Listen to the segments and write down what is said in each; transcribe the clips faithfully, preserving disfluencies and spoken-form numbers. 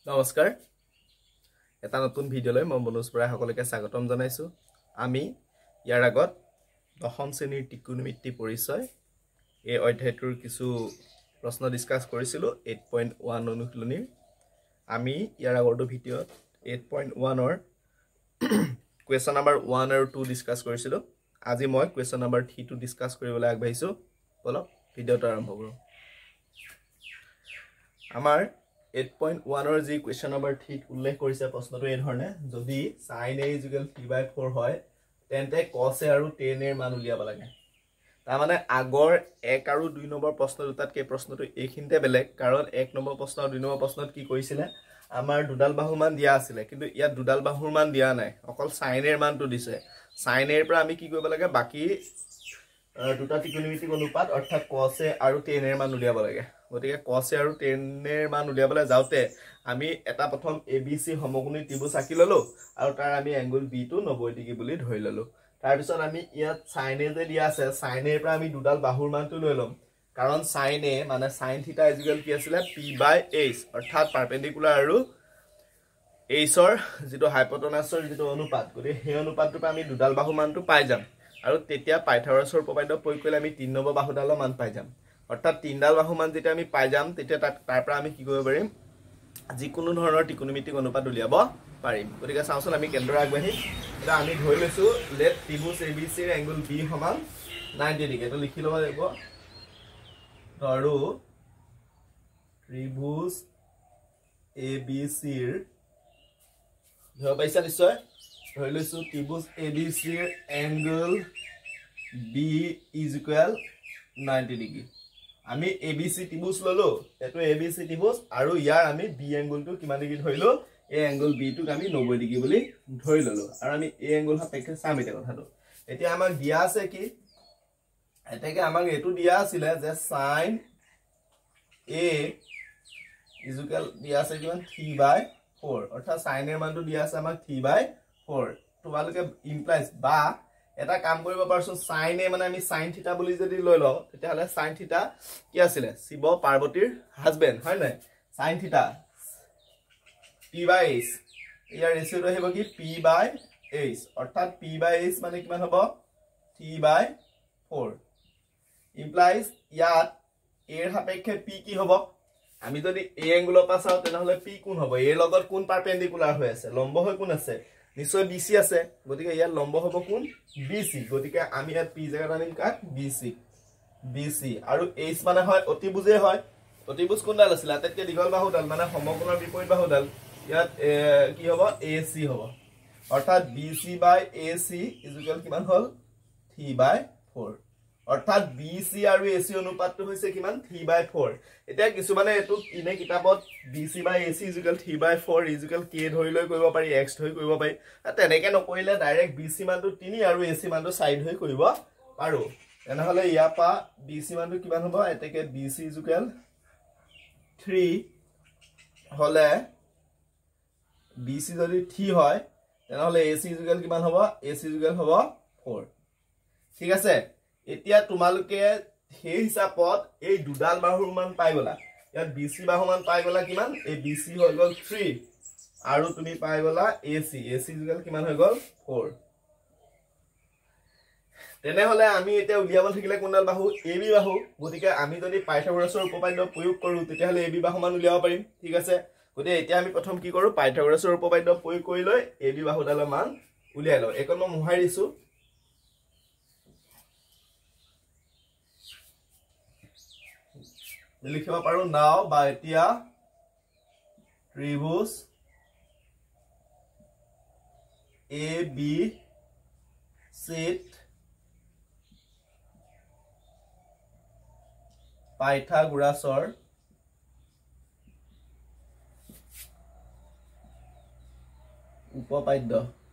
নমস্কাৰ এটা নতুন ভিডিঅলৈ মই মনোজ বৰাই সকলোকে স্বাগতম জনাইছো আমি ইয়াৰ আগত দশম শ্ৰেণীৰ ত্ৰিকোণমিতি পৰিচয় এই অধ্যায়টোৰ কিছু প্ৰশ্ন ডিসকাস কৰিছিলো eight point one অনুশীলনীৰ আমি ইয়াৰ আগৰটো ভিডিঅত eight point one ৰ question number one আৰু two ডিসকাস কৰিছিলো আজি মই question number three টো ডিসকাস কৰিবলৈ আগবাঢ়িছো বলক ভিডিঅটো আৰম্ভ কৰো আমাৰ eight point one or the question number three উল্লেখ কৰিছে প্ৰশ্নটো এই ধৰণে যদি sin a = three by four হয় তেন্তে cos a আৰু tan এর মান উলিয়াব লাগে তাৰ মানে আগৰ এক আৰু দুই নম্বৰ প্ৰশ্ন দুটাতকে প্ৰশ্নটো এইখিনতে বেলেগ কাৰণ এক নম্বৰ প্ৰশ্ন আৰু দুই নম্বৰ প্ৰশ্নত কি কৰিছিলে আমাৰ দুডাল বাহুৰ মান দিয়া আছিল কিন্তু ইয়াত দুডাল বাহুৰ মান দিয়া নাই অকল sin এর মানটো দিছে sin এর পৰা আমি কি কৰিব লাগে বাকি দুটা ত্ৰিকোণমিতিক অনুপাত অৰ্থাৎ cos a আৰু tan এর মান উলিয়াব লাগে গতিকে cos a আৰু tan এর মান উলিয়াবলৈ যাওতে আমি এটা প্ৰথম abc সমকোণী ত্ৰিভুজ আঁকি ললো আৰু তাৰ আমি এংগল b টো ninety ডিগ্ৰী বুলি ধৰি ললো তাৰ পিছত আমি ইয়াত sin a যে দিয়া আছে sin a পৰা আমি দুডাল বাহুৰ মানটো লৈ লম কাৰণ sin a মানে sin θ কি আছিল p by h অৰ্থাৎ পাৰপেন্ডিকুলাৰ আৰু h ৰ যেটো হাইপোটেনাছৰ যেটো অনুপাত গতিকে সেই অনুপাতটো পৰা আমি দুডাল বাহুৰ মানটো পাই যাম আৰু তেতিয়া পাইথাগোৰাছৰ উপপাদ্য প্ৰয়োগ কৰিলে আমি তিন নম্বৰ বাহুডালৰ মান পাই যাম অৰ্থাৎ তিনডাল বাহু মান যেতিয়া আমি পাই যাম তেতিয়া তাৰ পৰা আমি কি কৰিব পাৰিম যিকোনো ধৰণৰ ত্ৰিকোণমিতিক অনুপাত উলিয়াব পাৰিম গতিকে চাওঁচোন আমি কেন্দ্ৰ আগবাঢ়ি এটা আমি ধৰি লৈছো লেট ত্ৰিভুজ abc ৰ এংগল b সমান ninety ডিগ্ৰী তো লিখি লব লাগিব ধৰো ত্ৰিভুজ abc ৰ ধৰা পাইছা নিশ্চয় ধৰি লৈছো ত্ৰিভুজ abc ৰ এংগল b = ninety ডিগ্ৰী আমি abc ত্ৰিভুজ ললো এটো abc ত্ৰিভুজ আৰু ইয়াৰ আমি b এংগলটো কিমান ডিগ্ৰী ধৰিলো এই এংগল b টোক আমি ninety ডিগ্ৰী বুলি ধৰি ললো আৰু আমি এই এংগল সাপেক্ষে চাম এটা কথাটো এতিয়া আমাক দিয়া আছে কি এটাকে আমাক এটো দিয়া আছিল যে sin a = দিয়া আছে কিমান three by four অৰ্থাৎ sin এর মানটো দিয়া আছে আমাক three by four তোমালোকে ইমপ্লাইজ বা এটা কাম কৰিব পাৰছো sin a মানে আমি sin θ বুলি যদি লৈ লও তেতিয়া হলে sin θ কি আছিল শিৱ পাৰ্বতীৰ হাজবেন্ড হয় নাই sin θ p by h ইয়াৰ ৰেশিওটো হ'ব কি p by h অৰ্থাৎ p by h মানে কিমান হ'ব three by four ইমপ্লাইজ ইয়াত a এর সাপেক্ষে p কি হ'ব আমি যদি a এংগুলৰ পৰা চাও তেনহলে p কোন হ'ব a লগত কোন পাৰপেন্ডিকুলাৰ হৈ আছে লম্ব হৈ কোন আছে নিশ্চয় bc আছে গতিকে ইয়াৰ লম্ব হ'ব কোন bc গতিকে আমি ইয়াত p জায়গাত আনিম কাক bc bc আৰু h মানে হয় অতিভুজে হয় অতিভুজ কোনডাল আছিল আটাইতকৈ দীঘল বাহুডাল মানে সমকোণৰ বিপৰীত বাহুডাল ইয়াত কি হ'ব ac হ'ব অৰ্থাৎ bc by ac = কিমান হ'ল three by four অৰ্থাৎ bc আৰু ac অনুপাতটো হৈছে কিমান three by four এতিয়া কিছু মানে এটো ইনে কিতাপত bc by ac = three by four = k ধৰি লৈ কৰিব পাৰি x ধৰি কৰিব পাৰি তেনেকে নকৰিলে ডাইৰেক্ট bc মানটো three আৰু ac মানটো চাৰি ধৰি কৰিব পাৰো এনেহলে ইয়া পা bc মানটো কিমান হ'ব এতেকে bc = three হলে bc যদি three হয় তেনেহলে ac = কিমান হ'ব ac = হ'ব four ঠিক আছে এতিয়া তোমালোকে সেই হিচাপত এই দুডাল বাহুৰ মান পাই গলা ইয়াত bc বাহু মান পাই গলা কিমান এই bc হৈ গল three আৰু তুমি পাই গলা ac ac = কিমান হৈ গল four তেনে হলে আমি এটা উলিয়াব থাকিলে কোনডাল বাহু ab বাহু গতিকে আমি যদি পাইথাগোৰাছৰ উপপাদ্য প্ৰয়োগ কৰো তেতিয়া হলে ab বাহু মান উলিয়াব পাৰিম ঠিক আছে গতিকে এতিয়া আমি প্ৰথম কি কৰো পাইথাগোৰাছৰ উপপাদ্য প্ৰয়োগ কৰি লৈ ab বাহুডালৰ মান উলিয়াই লও এখন মই মুহাই দিছো লিখিব পাৰো নাও বা এতিয়া ত্ৰিভুজ abc পাইথাগোৰাছৰ উপপাদ্য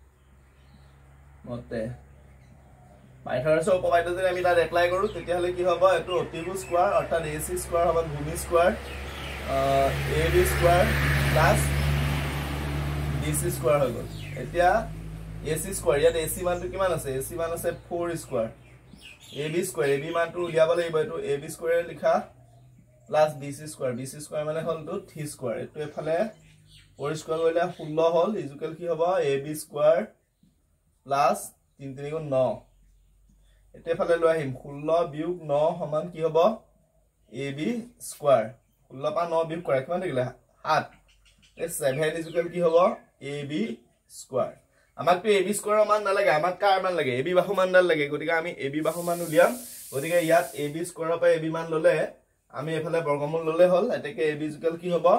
মতে পাইথাগোৰাছৰ উপপাদ্য যদি আমি তাত এপ্লাই কৰো তেতিয়া হলে কি হ'ব এটো অতিভুজ স্কয়াৰ অৰ্থাৎ ac স্কয়াৰ হ'ব ভূমি square ab square plus bc square হৈ গল এতিয়া ac স্কয়াৰ ইয়াত ac মানটো কিমান আছে ac মান আছে four square ab square ab মানটো উলিয়াব লাগিব এটো ab স্কয়াৰ লিখা plus bc square bc square মানে হল টু three স্কয়াৰ এটো এফালে four স্কয়ার কৰিলে ষোল্ল হল ইকুয়াল কি হ'ব ab স্কয়ার প্লাস তিন তিন গুণ নয় এতে ফালে লৈ আহিম ষোল্ল বিয়োগ নয় সমান কি হ'ব ab স্কয়ার ষোল্ল পা নয় বিয়োগ কৰা কিমান থাকিলে সাত এ seven ইকুয়াল কি হ'ব ab স্কয়ার আমাক তো ab স্কয়াৰৰ মান নালাগে আমাক কাৰ মান লাগে ab বাহু মান ডাল লাগে গতিকে আমি ab বাহু মান উলিয়াম গতিকে ইয়াত ab স্কয়াৰৰ পৰা ab মান ললে আমি এফালে বৰ্গমূল ললে হল এতেকে ab ইকুয়াল কি হ'ব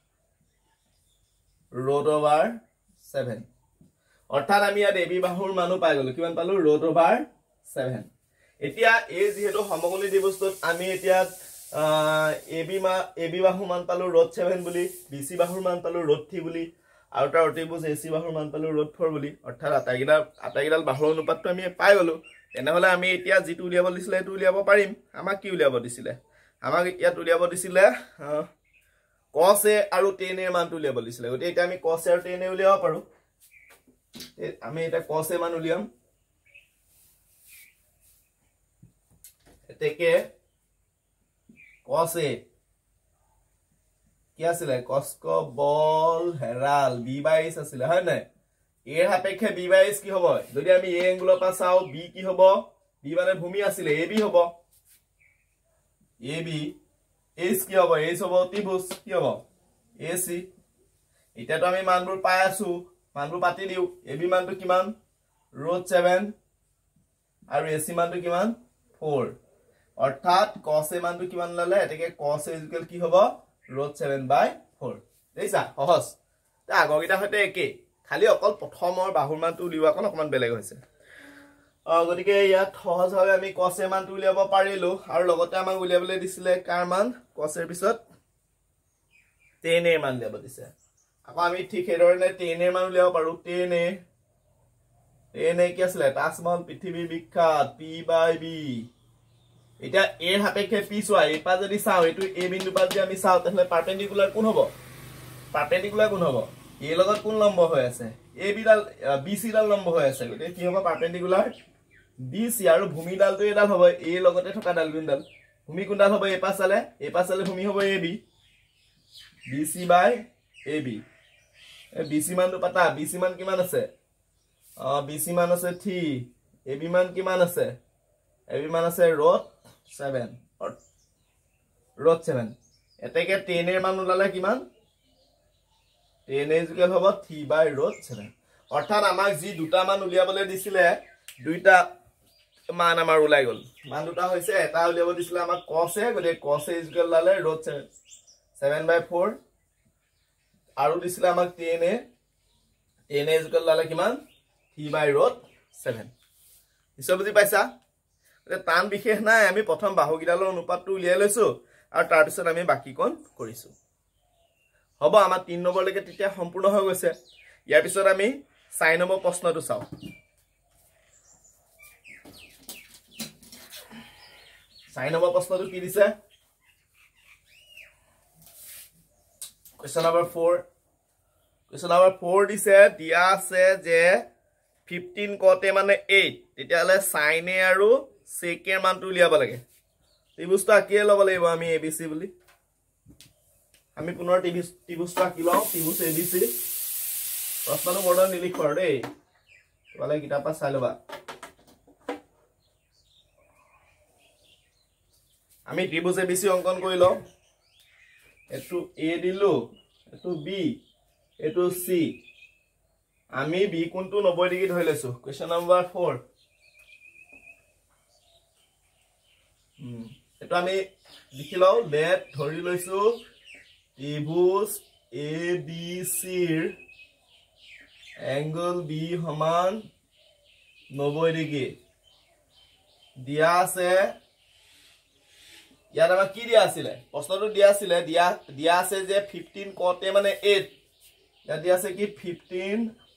root over seven অৰ্থাৎ আমি ইয়াত ab বাহুৰ মানো পাই গলো কিমান পালো root over seven এতিয়া এই যেহেতু সমকোণী ত্ৰিভুজত আমি এতিয়া ab মা ab বাহু মান পালো root seven বুলি bc বাহুৰ মান পালো root three বুলি আৰু তাৰ ত্ৰিভুজ ac বাহুৰ মান পালো root four বুলি অৰ্থাৎ আটাইগিলা আটাইগিলাল বাহুৰ অনুপাতটো আমি পাই গলো তেনেহলে আমি এতিয়া যেটো উলিয়াব দিছিলে এটো উলিয়াব পাৰিম আমাক কি উলিয়াব দিছিলে আমাক ইয়াত উলিয়াব দিছিলে cos a আৰু tan a মানটো উলিয়াব দিছিলে গতি এটা আমি cos a আৰু tan a উলিয়াব পাৰো আমি এটা cos a মান উলিয়াম এতেকে cos a কি আছিল cos ক বল হেৰাল b বাইশ আছিল হয় নাই এর সাপেক্ষে b বাইশ কি হ'ব যদি আমি a এঙ্গুলৰ পা চাও b কি হ'ব b মানে ভূমি আছিল ab হ'ব ab h কি হ'ব h হ'ব ত্ৰিভুজ কি হ'ব ac এটা তো আমি মানবোৰ পাই আছো মানবোৰ পাতি দিও ab মানটো কিমান root seven আৰু ac মানটো কিমান four অৰ্থাৎ cos a মানটো কিমান ললে এটাকে cos a ইকুয়াল কি হ'ব root seven by four দেইছা সহজ তা আগগিটা হতে একে খালি অকল প্ৰথমৰ বাহুৰ মানটো উলিওৱা কোন অকমান বেলেগ হৈছে গতিকে ইয়াত সহজভাৱে আমি cos a মানটো উলিয়াব পাৰিলো আৰু লগতে আমাক উলিয়াবলৈ দিছিলে কাৰ মান cos এর পিছত tan a মান উলিয়াব দিছে আকৌ আমি ঠিক হেৰনে tan a মান উলিয়াব পাৰো tan a tan a কি আছিল তাজমহল পৃথিৱীৰ বিখ্যাত p by b এটা এর সাপেক্ষে p সোয়া এই পা যদি চাও এটো a বিন্দু পা যদি আমি চাও তাহলে পারপেন্ডিকুলার কোন হ'ব পারপেন্ডিকুলার কোন হ'ব a লগত কোন লম্ব হৈ আছে a b ডাল bc ডাল লম্ব হৈ আছে গতে কি হ'ব পারপেন্ডিকুলার bc আৰু ভূমি ডালটো এডাল হ'ব a লগতে থকা ডাল বিন্দু ভূমি কোন ডাল হ'ব a পা চালে a পা চালে ভূমি হ'ব ab bc by ab bc মানটো পাতা bc মান কিমান আছে অ bc মান আছে three ab মান কিমান আছে ab মান আছে root seven or root seven এতেকে tan এর মান উলালে কিমান tan ইকুয়াল হ'ব three by root seven অর্থাৎ আমাক জি দুটা মান উলিয়াবলৈ দিছিলে দুইটা মান আমাৰ উলাই গল মান দুটা হৈছে এটা উলিয়াব দিছিলে আমাক cos a গলে cos a ইকুয়াল লালে root seven by four আৰু দিছিলে আমাক tan a tan a equal লালে কিমান three by root seven ইসব বুজি পাইছা টান বিশেষ নাই আমি প্ৰথম বাহুগিডালৰ অনুপাতটো উলিয়াই লৈছো আৰু তাৰ পিছত আমি বাকি কোন কৰিছো হ'ব আমাৰ তিন নম্বৰ লৈকে তেতিয়া সম্পূৰ্ণ হৈ গৈছে ইয়াৰ পিছত আমি চাৰি নম্বৰ প্ৰশ্নটো চাও চাৰি নম্বৰ প্ৰশ্নটো কি দিছে question number four question number four দিছে দিয়া আছে যে fifteen কতে মানে eight তেতিয়ালে sin a আৰু sec এর মানটো উলিয়াব লাগে ত্রিভুজটো আঁকিয়ে লব লাগিব আমি abc বুলি আমি পুনৰ ত্রিভুজ ত্রিভুজটো আঁকি লও ত্রিভুজ abc প্ৰশ্নটো মডাৰ্ন নিলিখৰ দেই তোমালে কিতাপা চাই লবা আমি ত্রিভুজ abc অঙ্কন কৰি লও এটো a দিলো এটো b এটো c আমি b কোনটো ninety ডিগ্ৰী ধৰি লৈছো question number four হুম এটো আমি লিখি লও লেট ধৰি লৈছো ত্রিভুজ abc ৰ angle b সমান ninety ডিগ্ৰী দিয়া আছে ইয়াত আমাৰ কি দিয়া আছিল প্ৰশ্নটো দিয়া আছিল দিয়া দিয়া আছে যে fifteen কতে মানে eight ইয়াত দিয়া আছে কি fifteen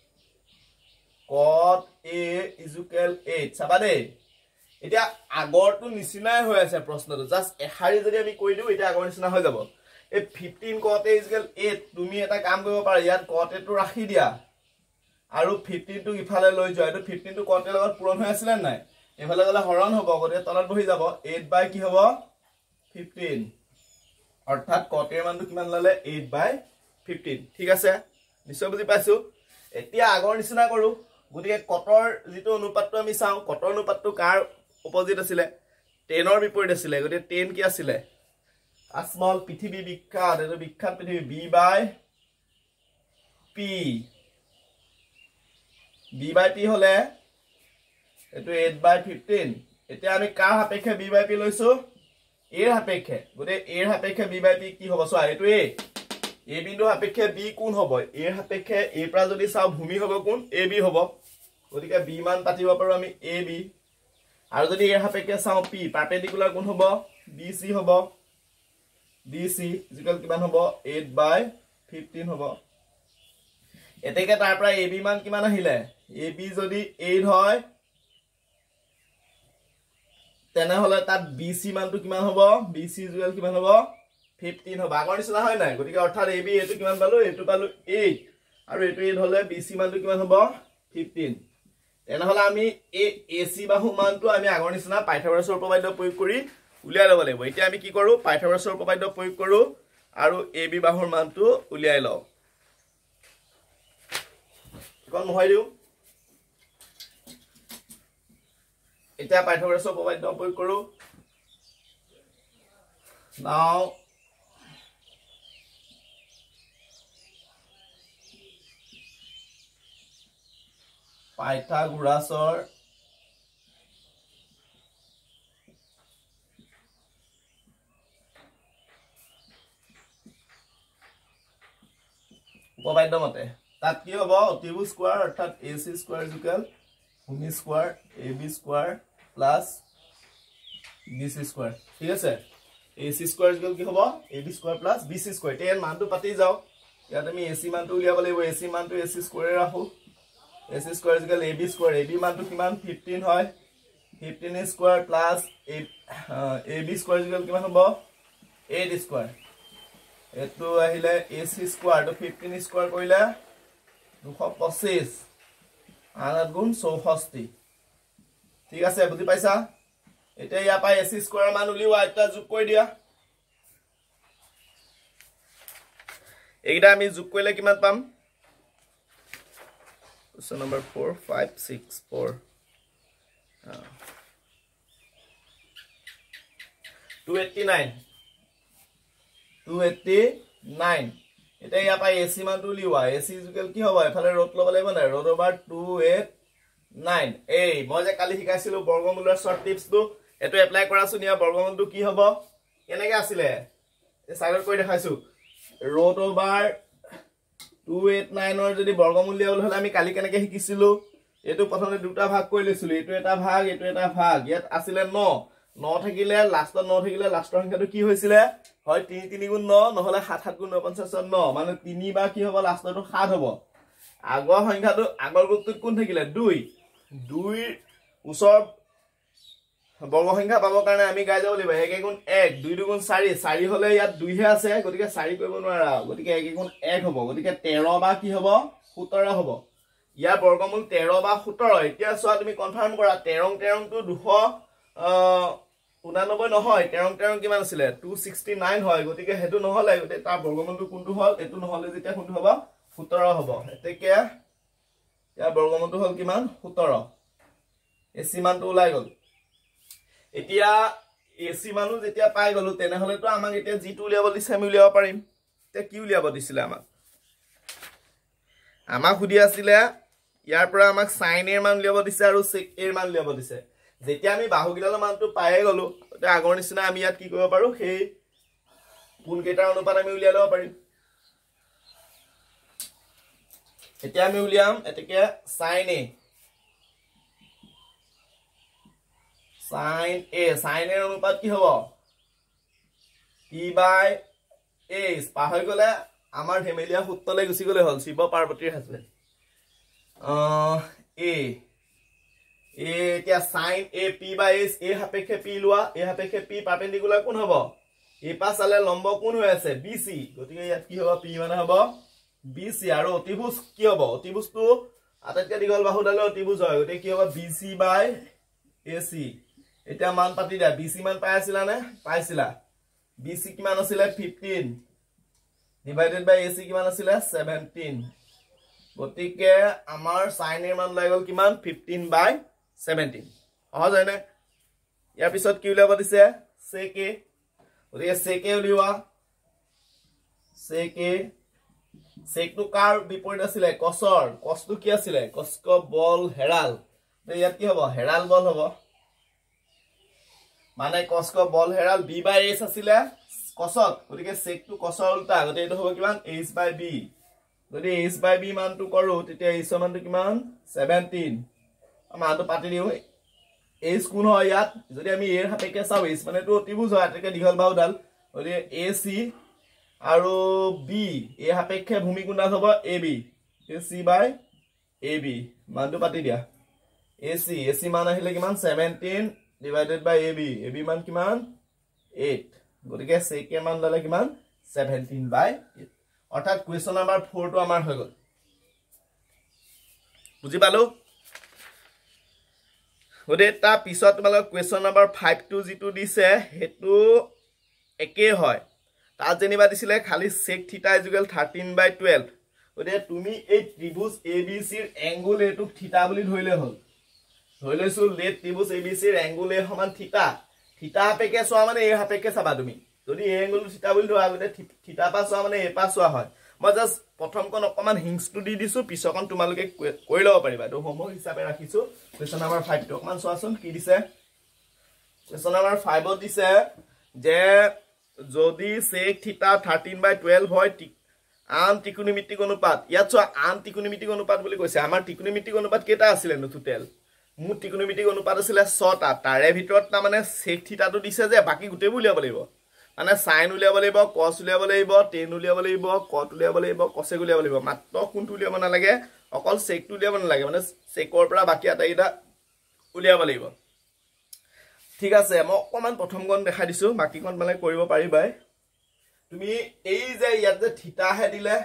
cot a is equal eight চাবা দেই এটা আগৰটো নিচিনাই হৈ আছে প্ৰশ্নটো জাস্ট এহাৰি যদি আমি কৈ দিও এটা আগৰ নিচিনা হৈ যাব এই fifteen cot a is equal eight তুমি এটা কাম কৰিব পাৰা ইয়াত cot a টো ৰাখি দিয়া আৰু fifteen টো ইফালে লৈ যোৱা এটো fifteen টো cot a লগত পূৰণ হৈ আছিল নাই এফালে গলে হৰণ হ'ব গতে তলত বহি যাব eight by কি হ'ব fifteen অৰ্থাৎ cot a ৰ মানটো কিমান ললে eight by fifteen ঠিক আছে নিশ্চয় বুজি পাইছো এতিয়া আগৰ নিচিনা কৰো গতিকে কটৰ যেটো অনুপাতটো আমি চাও কটৰ অনুপাতটো কাৰ অপোজিট আছিল ten ৰ বিপৰীত আছিল গতিকে ten কি আছিল স্মল পৃথিৱী বিখ্যাত এটো বিখ্যাত পৃথিৱী b by p b by p হলে এটো eight by fifteen এতিয়া আমি কাৰ সাপেক্ষে b by p লৈছো a ৰ সাপেক্ষে গতিকে a ৰ সাপেক্ষে b by p কি হ'ব চোৱা এটো a a বিন্দু সাপেক্ষে b কোন হ'ব a ৰ সাপেক্ষে a পৰা যদি চাও ভূমি হ'ব কোন ab হ'ব গতিকে b মান পাতিব পাৰো আমি ab আৰু যদি a ৰ সাপেক্ষে চাও p পাৰপেন্ডিকুলাৰ কোন হ'ব bc হ'ব bc ইকুৱেল কিমান হ'ব eight by fifteen হ'ব এতেকে তাৰ পৰা ab মান কিমান আহিলে ab যদি eight হয় তেনে হলে তাত bc মানটো কিমান হ'ব bc ইকুৱেল কিমান হ'ব fifteen হ'ব আগৰ নিচিনা হয় নাই গতিকে অৰ্থাৎ ab এটো কিমান পালো এটো পালো eight আৰু এটো eight হলে bc মানটো কিমান হ'ব fifteen তেনে হলে আমি এই ac বাহু মানটো আমি আগৰ নিচিনা পাইথাগোৰাছৰ উপপাদ্য প্ৰয়োগ কৰি উলিয়াই লব লাগিব এতিয়া আমি কি কৰো পাইথাগোৰাছৰ উপপাদ্য প্ৰয়োগ কৰো আৰু ab বাহুৰ মানটো উলিয়াই লও কোন নহয় দিও এতিয়া পাইথাগোৰাছৰ উপপাদ্য প্ৰয়োগ কৰো নাও পাইথাগোৰাছৰ উপপাদ্য মতে তাত কি হ'ব অতিভুজ স্কয়াৰ অৰ্থাৎ ac স্কয়াৰ ইকুৱেল ভূমি square ab square plus bc square ঠিক আছে ac স্কয়াৰ ইকুৱেল কি হ'ব ab square plus bc square তেন মানটো পাতি যাও ইয়াত আমি ac মানটো উলিয়াব লাগিব ac মানটো ac স্কয়াৰ ৰাখো ac square equal ab square ab মানটো কিমান fifteen হয় fifteen square plus ab square equal কিমান হ'ব eight স্কয়াৰ এটো আহিলে ac স্কয়াৰ তো fifteen স্কয়াৰ কৰিলে two twenty-five আঠ গুণ চৌষষ্ঠি ঠিক আছে বুজি পাইছা এটা ইয়া পাই ac স্কয়াৰ মান উলিওৱা এটা যোগ কৰি দিয়া এইটা আমি যোগ কৰিলে কিমান পাম question number four five six four uh, two eighty-nine two eighty-nine এটা ইয়া পাই ac মান তো লিওয়া ac ইকুৱেল কি হ'ব এফালে ৰোট লব লাগিব না ৰোট ওভাৰ two eighty-nine এই মই যে কালি শিকাইছিলো বৰ্গমূলৰ শৰ্ট টিপস তো এটো এপ্লাই কৰাছো নিয়া বৰ্গমূলটো কি হ'ব কেনেকে আছিলে এ সাইডত কৰি দেখাইছো ৰোট ওভাৰ two eighty-nine ৰ যদি বৰ্গমূল লিয়াবলৈ হলে আমি কালি কেনেকে শিকিছিলো এটো প্ৰথমে দুটা ভাগ কৰি লৈছিলো এটো এটা ভাগ এটো এটা ভাগ ইয়াত আছিল nine nine থাকিলে লাষ্টত nine থাকিলে লাষ্টৰ সংখ্যাটো কি হৈছিলে হয় three three গুণ nine নহলে seven seven গুণ nine fifty nine মানে three বা কি হ'ব লাষ্টটো seven হ'ব আগৰ সংখ্যাটো আগৰ গ্ৰুপটোত কোন থাকিলে two two ৰ ওচৰ বৰ্গ সংখ্যা পাবৰ কাৰণে আমি গাই যাব লাগিব one গুণ one two গুণ four four হলে ইয়াত two হে আছে গতিকে four কৰিব নোৱাৰা গতিকে one গুণ one হ'ব গতিকে thirteen বা কি হ'ব seventeen হ'ব ইয়াৰ বৰ্গমূল thirteen বা seventeen এতিয়া চোৱা তুমি কনফাৰ্ম কৰা thirteen thirteen টো two ninety-nine নহয় thirteen thirteen কিমান আছিল two sixty-nine হয় গতিকে হেতু নহলে গতে তাৰ বৰ্গমূলটো কোনটো হল এটো নহলে যেতিয়া কোনটো হ'ব seventeen হ'ব এতেকে ইয়াৰ বৰ্গমূলটো হল কিমান seventeen ac মানটো ওলাই গল এতিয়া ac মানু যেতিয়া পাই গলো তেনে হলে তো আমাক এতিয়া জি টু উলিয়াব দিছে আমি উলিয়াব পাৰিম তে কি উলিয়াব দিছিলে আমাক আমাক খুদি আছিল ইয়াৰ পৰা আমাক sin এৰ মান উলিয়াব দিছে আৰু sec এৰ মান উলিয়াব দিছে যেতিয়া আমি বাহুগিলালৰ মানটো পায়ে গলো তে আগৰ নিচিনা আমি ইয়াত কি কৰিব পাৰো সেই কোন কেইটাৰ অনুপাত আমি উলিয়াই লব পাৰিম এতিয়া আমি উলিয়াম এতেকে sin a sin a sin এর অনুপাত কি হ'ব p by a পাহৰি গলে আমাৰ হেমেলিয়া সূত্ৰলে গুছি গলে হল শিৱ পাৰ্বতীৰ হাজবেণ্ড আ a a এতিয়া sin a p by a a সাপেক্ষে p লোৱা a সাপেক্ষে p পাৰপেন্ডিকুলাৰ কোন হ'ব a পাছালে লম্ব কোন হৈ আছে bc গতিকে ইয়াত কি হ'ব p মানে হ'ব bc আৰু অতিভুজ কি হ'ব অতিভুজটো আটাইতকৈ দীঘল বাহুডালে অতিভুজ হয় গতিকে কি হ'ব bc by ac এটা মান পাতি দিয়া bc মান পাই আছিল না পাইছিলা bc কিমান আছিল fifteen ডিভাইডেড বাই ac কিমান আছিল seventeen গতিকে আমাৰ sin এৰ মান লাগি গল কিমান fifteen by seventeen সহজ হয় না ইয়াৰ পিছত কি উলিয়াব দিছে sec a গতিকে sec a উলিওৱা sec a sec টু কাৰ বিপৰীত আছিল cosৰ cos টু কি আছিল cos বল হেৰাল ইয়াত কি হ'ব হেৰাল বল হ'ব মানে cos বল হেৰাল b by h আছিল cosত গতিকে sec টু cosৰ উল্টা গতে এটো হ'ব কিমান h by b যদি h by b মানটো কৰো তেতিয়া h মানটো কিমান seventeen মানটো পাতি দিও h কোন হয় ইয়াত যদি আমি a এর সাপেক্ষে চাও h মানে তো অতিভুজ হয় এটাকে দীঘল বাহুডাল গতিকে ac আৰু b a সাপেক্ষে ভূমি কোণডাল হ'ব ab c by ab মানটো পাতি দিয়া ac ac মান আহিলে কিমান seventeen divided by ab ab মান কিমান eight গতিকে sec এর মান দালে কিমান seventeen by eight অর্থাৎ কোয়েশ্চন নাম্বার four টো আমাৰ হৈ গল বুজি পালো ওদে তা পিছত তোমালোক কোয়েশ্চন নাম্বার five টো জিটো দিছে হেতু একে হয় তা জেনিবা দিছিলে খালি sec theta equal thirteen by twelve ওদে তুমি এই ত্রিভুজ abc এর অ্যাঙ্গেল এটু থিটা বুলি ধৰিলে হল ধৰিলেছো লেট ত্রিভুজ abc এর অ্যাঙ্গেল এ সমান থিটা থিটা আপেক্ষে সোয়া মানে এ আপেক্ষে চাবা তুমি যদি এই অ্যাঙ্গেল থিটা বুলি ধৰা গতে থিটা পা সোয়া মানে এ পা সোয়া হয় মই জাস্ট প্ৰথম কোন অকমান হিংসটো দি দিছো পিছকন তোমালোকে কৰি লব পাৰিবা তো হোমৱৰ্ক হিচাপে ৰাখিছো কোৱেশ্চন নাম্বাৰ five টো অকমান সোৱাচোন কি দিছে কোৱেশ্চন নাম্বাৰ five ত দিছে যে যদি sec থিটা thirteen by twelve হয় আন ত্ৰিকোণমিতিক অনুপাত ইয়াত সোৱা আন ত্ৰিকোণমিতিক অনুপাত বুলি কৈছে আমাৰ ত্ৰিকোণমিতিক অনুপাত কেটা আছিল নো টোটাল মু ত্ৰিকোণমিতিক অনুপাত আছিল ছটা তাৰে ভিতৰত না মানে sec থিটাটো দিছে যে বাকি গুটে উলিয়াব লাগিব মানে sin উলিয়াব লাগিব cos উলিয়াব লাগিব tan উলিয়াব লাগিব cot উলিয়াব লাগিব cosec উলিয়াব লাগিব মাত্ৰ কোনটো উলিয়াব না লাগে অকল sec টো উলিয়াব না লাগে মানে secৰ পৰা বাকি আটাইটা উলিয়াব লাগিব ঠিক আছে মই অকমান প্ৰথম গণ দেখাই দিছো বাকি কোন মানে কৰিব পাৰিবাই তুমি এই যে ইয়াত যে থিটা হে দিলে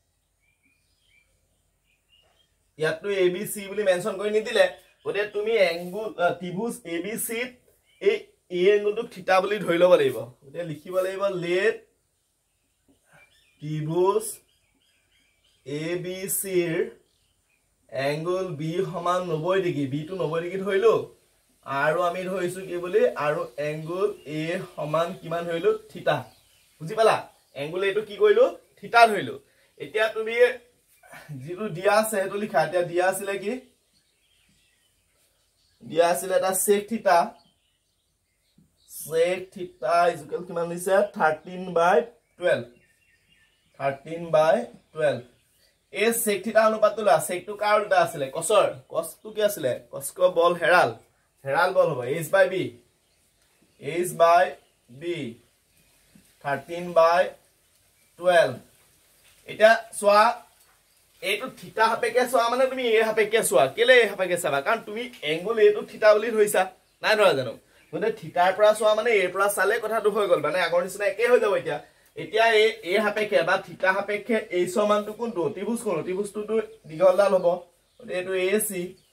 ইয়াত তো abc বুলি মেনশন কৰি নিদিলে ওদে তুমি অ্যাঙ্গেল ত্রিভুজ abc এই এই অ্যাঙ্গেলটো থিটা বুলি ধৰি লব লাগিব ওদে লিখিব লাগিব লেট ত্রিভুজ abc এর অ্যাঙ্গেল b সমান ninety ডিগ্ৰী b টো ninety ডিগ্ৰী ধৰিলো আৰু আমি ধৰিছো কি বুলি আৰু অ্যাঙ্গেল a সমান কিমান ধৰিলো থিটা বুজি পালা অ্যাঙ্গেল এটো কি কইলো থিটা ধৰিলো এতিয়া তুমি জিরো দিয়া আছে এটো লিখা এতিয়া দিয়া আছিল কি দিয়া আছিল এটা sec থিটা sec থিটা ইকুয়াল কিমান দিছে thirteen by twelve thirteen by twelve এই sec থিটা অনুপাতটো লা sec টু কাৰ উল্টা আছিল cosৰ cos টু কি আছিল cos ক বল হেৰাল হেৰাল বল হ'ব h by b h by b thirteen by twelve এটা সোয়া এটো থিটা হাপেকে সোয়া মানে তুমি এ হাপেকে সোয়া কেলে হাপেকে চাবা কাৰণ তুমি অ্যাঙ্গেল এটো থিটা বুলি ধৰিছা নাই ধৰা জানো মানে থিটাৰ পৰা সোয়া মানে এৰ পৰা চালে কথাটো হৈ গল মানে আগৰ নিচিনা একে হৈ যাব এতিয়া এতিয়া এ এ হাপেকে বা থিটা হাপেকে এই সমানটো কোনটো ত্রিভুজ কোন ত্রিভুজটো দীঘলডাল হ'ব এটো ac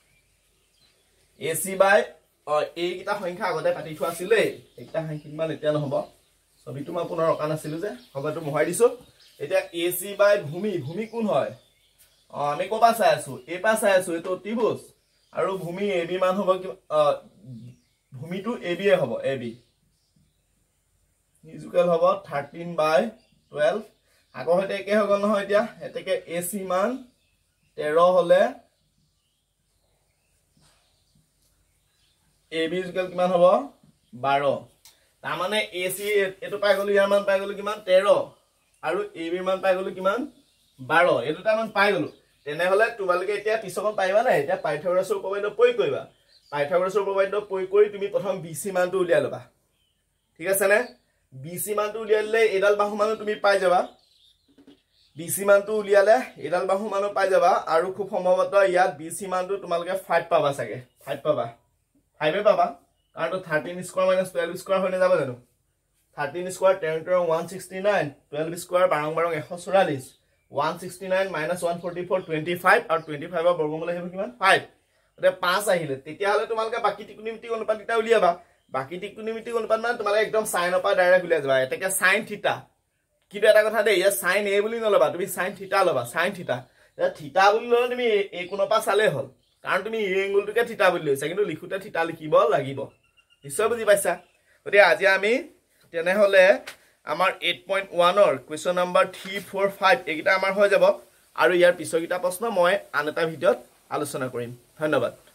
ac বাই এই কিটা সংখ্যা আগতে পাতি থোৱা আছিল একটা সংখ্যা মানে এতিয়া নহব ছবিটো মই পুনৰ অকান আছিল যে হবটো মহাই দিছো এটা ac বাই ভূমি ভূমি কোন হয় অ আমি কোপা চাই আছো এ পা চাই আছো এটো ত্রিভুজ আৰু ভূমি ab মান হ'ব ভূমিটো ab এ হ'ব ab ইকুয়াল হ'ব thirteen by twelve আগৰ হতে একে হৈ গল নহয় এতিয়া এতেকে ac মান তেৰ হলে ab ইকুয়াল কিমান হ'ব বাৰ তা মানে ac এটো পাই গলো ইয়াৰ মান পাই গলো কিমান তেৰ আৰু ab মান পাই গলো কিমান বাৰ এটোটা মান পাই গলো তেনে হলে তোমালোকে এতিয়া পিছকন পাইবা না এতিয়া পাইথাগোৰাছৰ উপপাদ্য প্ৰয়োগ কৰিবা পাইথাগোৰাছৰ উপপাদ্য প্ৰয়োগ কৰি তুমি প্ৰথম bc মানটো উলিয়াই লবা ঠিক আছে নে bc মানটো উলিয়ালে এডাল বাহু মানো তুমি পাই যাবা bc মানটো উলিয়ালে এডাল বাহু মানো পাই যাবা আৰু খুব সম্ভৱত ইয়াত bc মানটো তোমালোকে five পাবা চাগে five পাবা five এ পাবা কাৰণ তো thirteen square minus twelve square হৈ না যাব জানো thirteen square ten to one sixty-nine twelve square বাৰং বাৰং one forty-four one sixty-nine minus one forty-four twenty-five আৰু twenty-five ৰ বৰ্গমূল আহিব কিমান five এতে five আহিলে তেতিয়া হলে তোমালকে বাকি ত্ৰিকোণমিতিক অনুপাত এটা উলিয়াবা বাকি ত্ৰিকোণমিতিক অনুপাত মানে তোমালে একদম sin অপা ডাইৰেক্ট উলিয়া যাবা এটাকে sin থিটা কিন্তু এটা কথা দে ইয়া sin a বুলি নলবা তুমি sin থিটা লবা sin থিটা থিতা বুলি ল'লে তুমি এই কোণৰ পৰা চালেই হ'ল কাৰণ তুমি এই এংগুলটোকে থিতা বুলি লৈছা কিন্তু লিখোতে থিতা লিখিব লাগিব নিশ্চয় বুজি পাইছা গতিকে আজি আমি তেনেহ'লে আমাৰ eight point one ৰ question number three four five এইকেইটা আমাৰ হৈ যাব আৰু ইয়াৰ পিছৰকেইটা প্ৰশ্ন মই আন এটা ভিডিঅ'ত আলোচনা কৰিম ধন্যবাদ